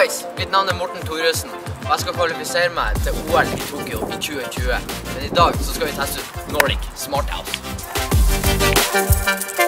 Guys, mitt navn er Morten Thoresen, og jeg skal kvalifisere meg til OL i Tokyo i 2020. Men i dag så skal vi teste ut Nordic Smart House.